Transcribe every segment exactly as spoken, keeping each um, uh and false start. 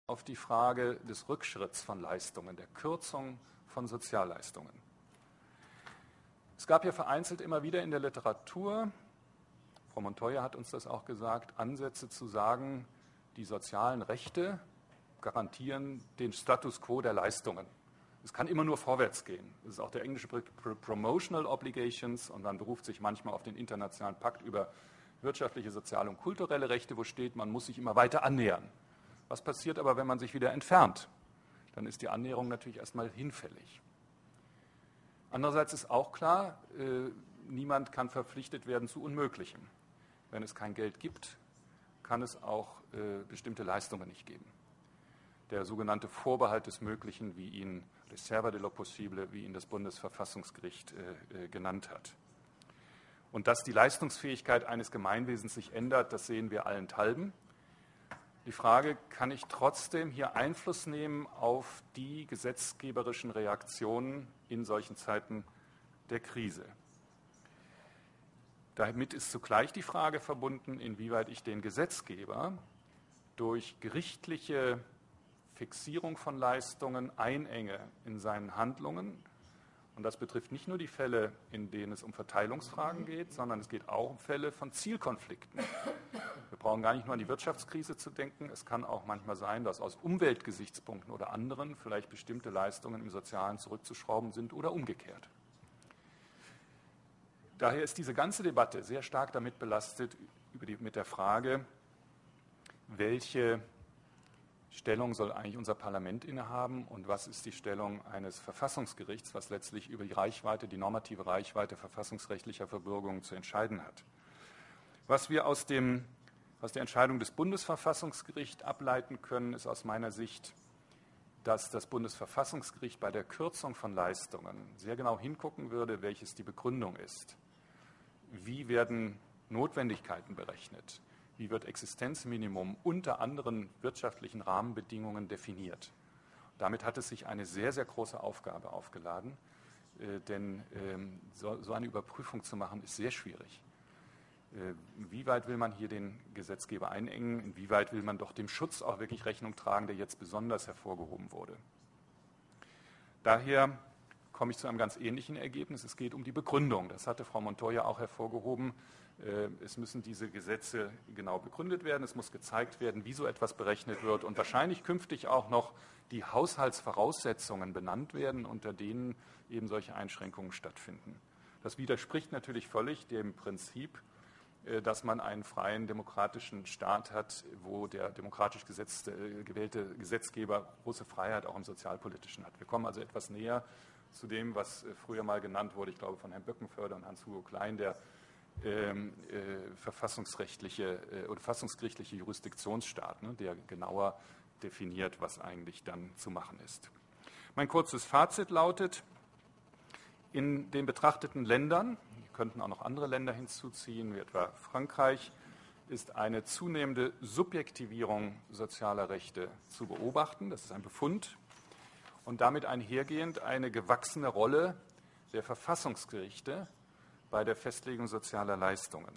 auf die Frage des Rückschritts von Leistungen, der Kürzung von Sozialleistungen. Es gab ja vereinzelt immer wieder in der Literatur, Frau Montoya hat uns das auch gesagt, Ansätze zu sagen, die sozialen Rechte garantieren den Status quo der Leistungen. Es kann immer nur vorwärts gehen. Das ist auch der englische Begriff Promotional Obligations und man beruft sich manchmal auf den internationalen Pakt über wirtschaftliche, soziale und kulturelle Rechte, wo steht, man muss sich immer weiter annähern. Was passiert aber, wenn man sich wieder entfernt? Dann ist die Annäherung natürlich erstmal hinfällig. Andererseits ist auch klar, äh, niemand kann verpflichtet werden zu Unmöglichem. Wenn es kein Geld gibt, kann es auch äh, bestimmte Leistungen nicht geben. Der sogenannte Vorbehalt des Möglichen, wie ihn Reserva de lo Possible, wie ihn das Bundesverfassungsgericht äh, äh, genannt hat. Und dass die Leistungsfähigkeit eines Gemeinwesens sich ändert, das sehen wir allenthalben. Die Frage, kann ich trotzdem hier Einfluss nehmen auf die gesetzgeberischen Reaktionen in solchen Zeiten der Krise? Damit ist zugleich die Frage verbunden, inwieweit ich den Gesetzgeber durch gerichtliche Fixierung von Leistungen einenge in seinen Handlungen. Und das betrifft nicht nur die Fälle, in denen es um Verteilungsfragen geht, sondern es geht auch um Fälle von Zielkonflikten. Wir brauchen gar nicht nur an die Wirtschaftskrise zu denken. Es kann auch manchmal sein, dass aus Umweltgesichtspunkten oder anderen vielleicht bestimmte Leistungen im Sozialen zurückzuschrauben sind oder umgekehrt. Daher ist diese ganze Debatte sehr stark damit belastet, über die, mit der Frage, welche Stellung soll eigentlich unser Parlament innehaben und was ist die Stellung eines Verfassungsgerichts, was letztlich über die Reichweite, die normative Reichweite verfassungsrechtlicher Verbürgungen zu entscheiden hat. Was wir aus, dem, aus der Entscheidung des Bundesverfassungsgerichts ableiten können, ist aus meiner Sicht, dass das Bundesverfassungsgericht bei der Kürzung von Leistungen sehr genau hingucken würde, welches die Begründung ist. Wie werden Notwendigkeiten berechnet? Wie wird Existenzminimum unter anderen wirtschaftlichen Rahmenbedingungen definiert? Damit hat es sich eine sehr, sehr große Aufgabe aufgeladen, äh, denn ähm, so, so eine Überprüfung zu machen, ist sehr schwierig. Äh, inwieweit will man hier den Gesetzgeber einengen? Inwieweit will man doch dem Schutz auch wirklich Rechnung tragen, der jetzt besonders hervorgehoben wurde? Daher komme ich zu einem ganz ähnlichen Ergebnis. Es geht um die Begründung. Das hatte Frau Montoya auch hervorgehoben. Es müssen diese Gesetze genau begründet werden. Es muss gezeigt werden, wie so etwas berechnet wird und wahrscheinlich künftig auch noch die Haushaltsvoraussetzungen benannt werden, unter denen eben solche Einschränkungen stattfinden. Das widerspricht natürlich völlig dem Prinzip, dass man einen freien demokratischen Staat hat, wo der demokratisch gesetzte, gewählte Gesetzgeber große Freiheit auch im Sozialpolitischen hat. Wir kommen also etwas näher zu dem, was früher mal genannt wurde, ich glaube von Herrn Böckenförder und Hans-Hugo Klein, der ähm, äh, verfassungsrechtliche äh, oder verfassungsgerichtliche Jurisdiktionsstaat, ne, der genauer definiert, was eigentlich dann zu machen ist. Mein kurzes Fazit lautet, in den betrachteten Ländern, wir könnten auch noch andere Länder hinzuziehen, wie etwa Frankreich, ist eine zunehmende Subjektivierung sozialer Rechte zu beobachten. Das ist ein Befund. Und damit einhergehend eine gewachsene Rolle der Verfassungsgerichte bei der Festlegung sozialer Leistungen.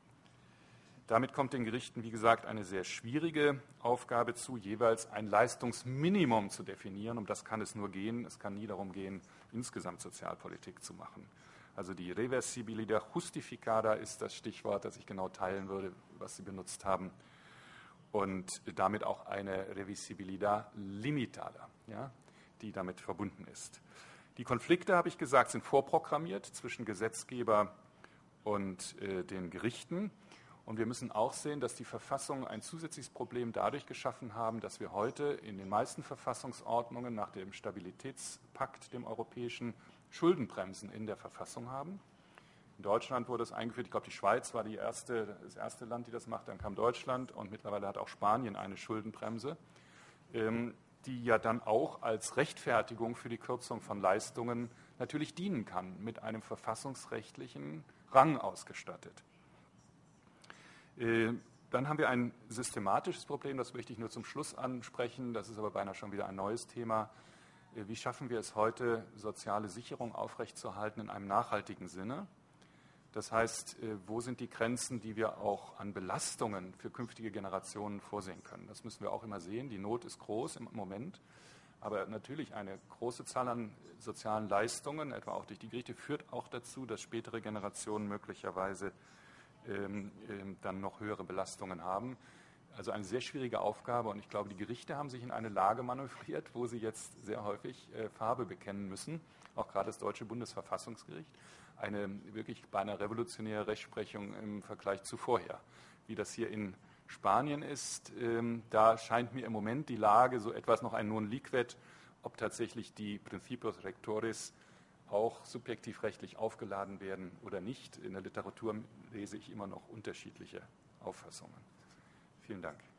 Damit kommt den Gerichten, wie gesagt, eine sehr schwierige Aufgabe zu, jeweils ein Leistungsminimum zu definieren. Um das kann es nur gehen. Es kann nie darum gehen, insgesamt Sozialpolitik zu machen. Also die Reversibilidad Justificada ist das Stichwort, das ich genau teilen würde, was Sie benutzt haben. Und damit auch eine Revisibilidad Limitada, ja, die damit verbunden ist. Die Konflikte, habe ich gesagt, sind vorprogrammiert zwischen Gesetzgeber und äh, den Gerichten. Und wir müssen auch sehen, dass die Verfassungen ein zusätzliches Problem dadurch geschaffen haben, dass wir heute in den meisten Verfassungsordnungen nach dem Stabilitätspakt, dem europäischen, Schuldenbremsen in der Verfassung haben. In Deutschland wurde es eingeführt, ich glaube, die Schweiz war die erste, das erste Land, die das macht, dann kam Deutschland und mittlerweile hat auch Spanien eine Schuldenbremse, ähm, die ja dann auch als Rechtfertigung für die Kürzung von Leistungen natürlich dienen kann, mit einem verfassungsrechtlichen Rang ausgestattet. Äh, dann haben wir ein systematisches Problem, das möchte ich nur zum Schluss ansprechen, das ist aber beinahe schon wieder ein neues Thema. Äh, wie schaffen wir es heute, soziale Sicherung aufrechtzuerhalten in einem nachhaltigen Sinne? Das heißt, wo sind die Grenzen, die wir auch an Belastungen für künftige Generationen vorsehen können? Das müssen wir auch immer sehen. Die Not ist groß im Moment. Aber natürlich eine große Zahl an sozialen Leistungen, etwa auch durch die Gerichte, führt auch dazu, dass spätere Generationen möglicherweise ähm, ähm, dann noch höhere Belastungen haben. Also eine sehr schwierige Aufgabe. Und ich glaube, die Gerichte haben sich in eine Lage manövriert, wo sie jetzt sehr häufig äh, Farbe bekennen müssen, auch gerade das Deutsche Bundesverfassungsgericht, eine wirklich beinahe revolutionäre Rechtsprechung im Vergleich zu vorher. Wie das hier in Spanien ist, ähm, da scheint mir im Moment die Lage so etwas noch ein non liquet, ob tatsächlich die Principios Rectores auch subjektiv rechtlich aufgeladen werden oder nicht. In der Literatur lese ich immer noch unterschiedliche Auffassungen. Vielen Dank.